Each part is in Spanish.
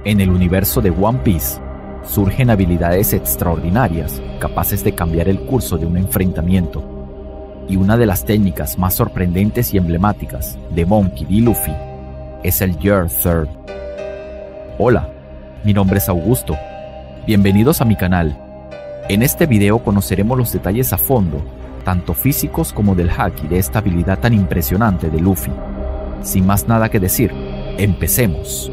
En el universo de One Piece, surgen habilidades extraordinarias capaces de cambiar el curso de un enfrentamiento. Y una de las técnicas más sorprendentes y emblemáticas de Monkey D. Luffy es el Year Third. Hola, mi nombre es Augusto. Bienvenidos a mi canal. En este video conoceremos los detalles a fondo, tanto físicos como del haki de esta habilidad tan impresionante de Luffy. Sin más nada que decir, empecemos.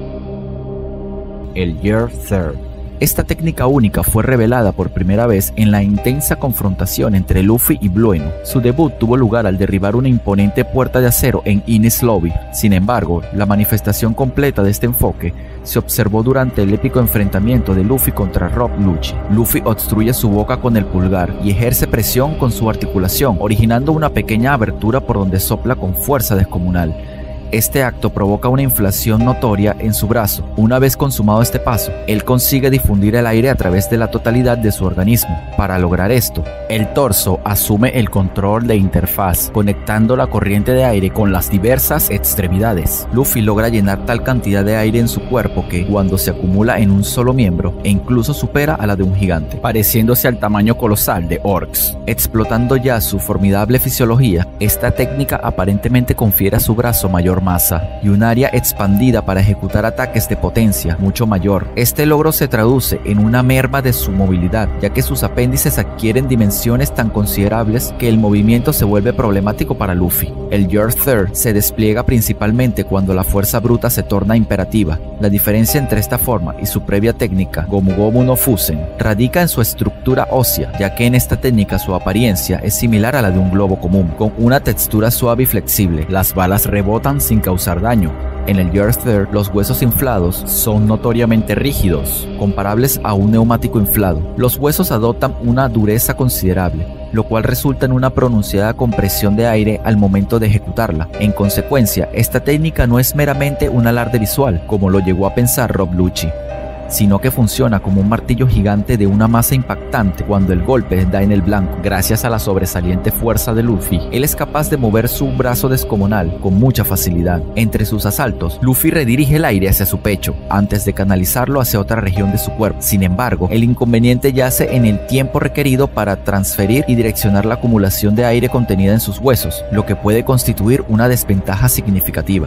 El Year Third. Esta técnica única fue revelada por primera vez en la intensa confrontación entre Luffy y Blue Eno. Su debut tuvo lugar al derribar una imponente puerta de acero en Enies Lobby. Sin embargo, la manifestación completa de este enfoque se observó durante el épico enfrentamiento de Luffy contra Rob Lucci. Luffy obstruye su boca con el pulgar y ejerce presión con su articulación, originando una pequeña abertura por donde sopla con fuerza descomunal. Este acto provoca una inflación notoria en su brazo. Una vez consumado este paso, él consigue difundir el aire a través de la totalidad de su organismo. Para lograr esto, el torso asume el control de interfaz, conectando la corriente de aire con las diversas extremidades. Luffy logra llenar tal cantidad de aire en su cuerpo que, cuando se acumula en un solo miembro, e incluso supera a la de un gigante, pareciéndose al tamaño colosal de Orcs. Explotando ya su formidable fisiología, esta técnica aparentemente confiere a su brazo mayor masa y un área expandida para ejecutar ataques de potencia mucho mayor. Este logro se traduce en una merma de su movilidad, ya que sus apéndices adquieren dimensiones tan considerables que el movimiento se vuelve problemático para Luffy. El Year Third se despliega principalmente cuando la fuerza bruta se torna imperativa. La diferencia entre esta forma y su previa técnica, Gomu Gomu no Fusen, radica en su estructura ósea, ya que en esta técnica su apariencia es similar a la de un globo común, con una textura suave y flexible. Las balas rebotan sin causar daño. En el Year Third, los huesos inflados son notoriamente rígidos, comparables a un neumático inflado. Los huesos adoptan una dureza considerable, lo cual resulta en una pronunciada compresión de aire al momento de ejecutarla. En consecuencia, esta técnica no es meramente un alarde visual, como lo llegó a pensar Rob Lucci, sino que funciona como un martillo gigante de una masa impactante cuando el golpe da en el blanco. Gracias a la sobresaliente fuerza de Luffy, él es capaz de mover su brazo descomunal con mucha facilidad. Entre sus asaltos, Luffy redirige el aire hacia su pecho, antes de canalizarlo hacia otra región de su cuerpo. Sin embargo, el inconveniente yace en el tiempo requerido para transferir y direccionar la acumulación de aire contenida en sus huesos, lo que puede constituir una desventaja significativa.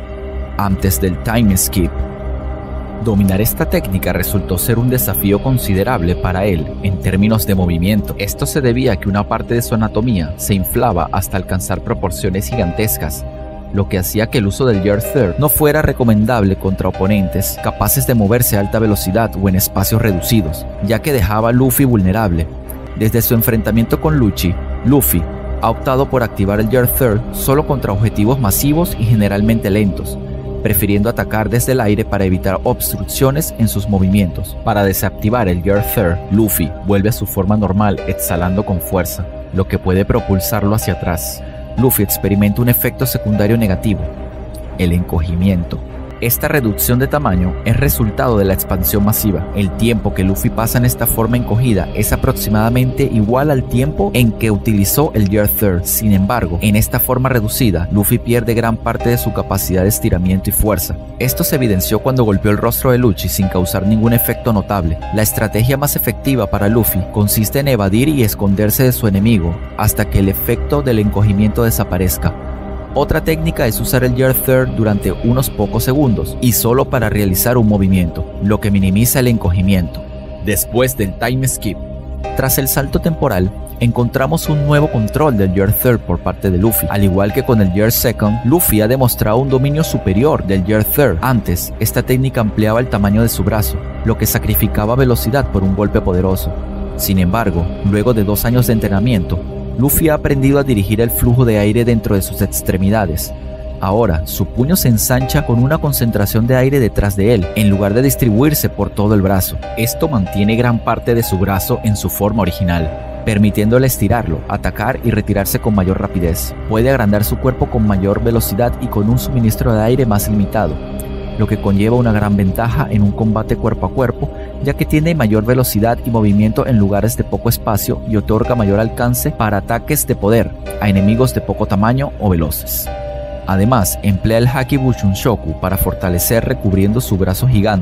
Antes del time skip, dominar esta técnica resultó ser un desafío considerable para él en términos de movimiento. Esto se debía a que una parte de su anatomía se inflaba hasta alcanzar proporciones gigantescas, lo que hacía que el uso del Year Third no fuera recomendable contra oponentes capaces de moverse a alta velocidad o en espacios reducidos, ya que dejaba a Luffy vulnerable. Desde su enfrentamiento con Lucci, Luffy ha optado por activar el Year Third solo contra objetivos masivos y generalmente lentos, prefiriendo atacar desde el aire para evitar obstrucciones en sus movimientos. Para desactivar el Year Third, Luffy vuelve a su forma normal exhalando con fuerza, lo que puede propulsarlo hacia atrás. Luffy experimenta un efecto secundario negativo: el encogimiento. Esta reducción de tamaño es resultado de la expansión masiva. El tiempo que Luffy pasa en esta forma encogida es aproximadamente igual al tiempo en que utilizó el Year Third. Sin embargo, en esta forma reducida, Luffy pierde gran parte de su capacidad de estiramiento y fuerza. Esto se evidenció cuando golpeó el rostro de Lucci sin causar ningún efecto notable. La estrategia más efectiva para Luffy consiste en evadir y esconderse de su enemigo hasta que el efecto del encogimiento desaparezca. Otra técnica es usar el Year Third durante unos pocos segundos y solo para realizar un movimiento, lo que minimiza el encogimiento. Después del time skip, tras el salto temporal, encontramos un nuevo control del Year Third por parte de Luffy. Al igual que con el Year Second, Luffy ha demostrado un dominio superior del Year Third. Antes, esta técnica ampliaba el tamaño de su brazo, lo que sacrificaba velocidad por un golpe poderoso. Sin embargo, luego de 2 años de entrenamiento, Luffy ha aprendido a dirigir el flujo de aire dentro de sus extremidades. Ahora, su puño se ensancha con una concentración de aire detrás de él, en lugar de distribuirse por todo el brazo. Esto mantiene gran parte de su brazo en su forma original, permitiéndole estirarlo, atacar y retirarse con mayor rapidez. Puede agrandar su cuerpo con mayor velocidad y con un suministro de aire más limitado, lo que conlleva una gran ventaja en un combate cuerpo a cuerpo, ya que tiene mayor velocidad y movimiento en lugares de poco espacio y otorga mayor alcance para ataques de poder a enemigos de poco tamaño o veloces. Además, emplea el Haki Bushunshoku para fortalecer recubriendo su brazo gigante,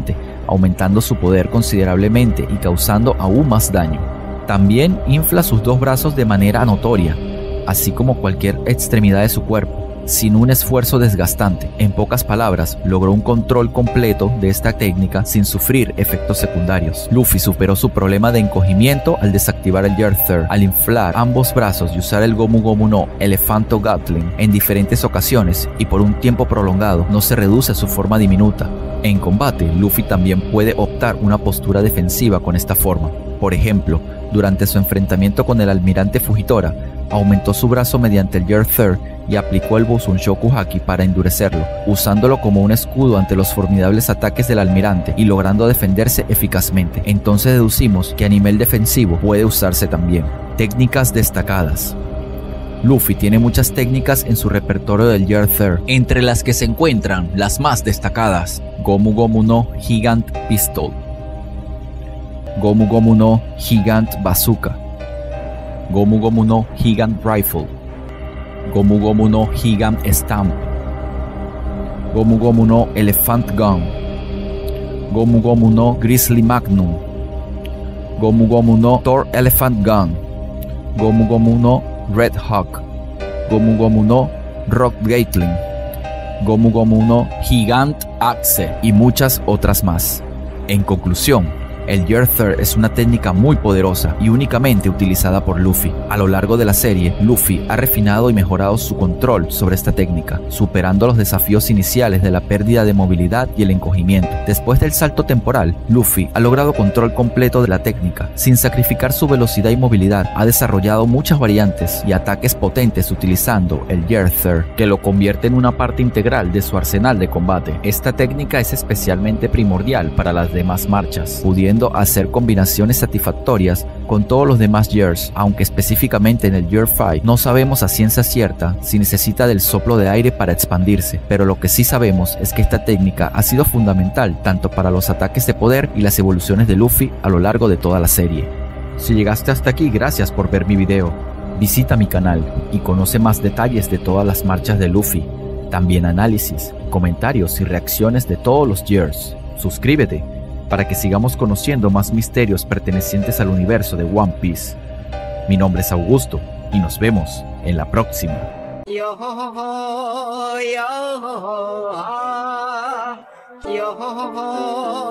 aumentando su poder considerablemente y causando aún más daño. También infla sus dos brazos de manera notoria, así como cualquier extremidad de su cuerpo, sin un esfuerzo desgastante. En pocas palabras, logró un control completo de esta técnica sin sufrir efectos secundarios. Luffy superó su problema de encogimiento al desactivar el Year Third, al inflar ambos brazos y usar el Gomu Gomu no Elephanto Gatling en diferentes ocasiones, y por un tiempo prolongado no se reduce a su forma diminuta. En combate, Luffy también puede optar una postura defensiva con esta forma. Por ejemplo, durante su enfrentamiento con el almirante Fujitora, aumentó su brazo mediante el Year Third y aplicó el Bosunshoku Haki para endurecerlo, usándolo como un escudo ante los formidables ataques del almirante y logrando defenderse eficazmente. Entonces deducimos que a nivel defensivo puede usarse también. Técnicas destacadas. Luffy tiene muchas técnicas en su repertorio del Year Third, entre las que se encuentran las más destacadas: Gomu Gomu no Gigant Pistol, Gomu Gomu no Gigant Bazooka, Gomu Gomu no Gigant Rifle, Gomu Gomu no Gigant Stamp, Gomu Gomu no Elephant Gun, Gomu Gomu no Grizzly Magnum, Gomu Gomu no Thor Elephant Gun, Gomu Gomu no Red Hawk, Gomu Gomu no Rock Gatling, Gomu Gomu no Gigant Axe y muchas otras más. En conclusión, el Year Third es una técnica muy poderosa y únicamente utilizada por Luffy. A lo largo de la serie, Luffy ha refinado y mejorado su control sobre esta técnica, superando los desafíos iniciales de la pérdida de movilidad y el encogimiento. Después del salto temporal, Luffy ha logrado control completo de la técnica. Sin sacrificar su velocidad y movilidad, ha desarrollado muchas variantes y ataques potentes utilizando el Year Third, que lo convierte en una parte integral de su arsenal de combate. Esta técnica es especialmente primordial para las demás marchas, pudiendo hacer combinaciones satisfactorias con todos los demás Years, aunque específicamente en el Year 5 no sabemos a ciencia cierta si necesita del soplo de aire para expandirse, pero lo que sí sabemos es que esta técnica ha sido fundamental tanto para los ataques de poder y las evoluciones de Luffy a lo largo de toda la serie. Si llegaste hasta aquí, gracias por ver mi video. Visita mi canal y conoce más detalles de todas las marchas de Luffy, también análisis, comentarios y reacciones de todos los Years. Suscríbete para que sigamos conociendo más misterios pertenecientes al universo de One Piece. Mi nombre es Augusto y nos vemos en la próxima. Yo, yo, yo.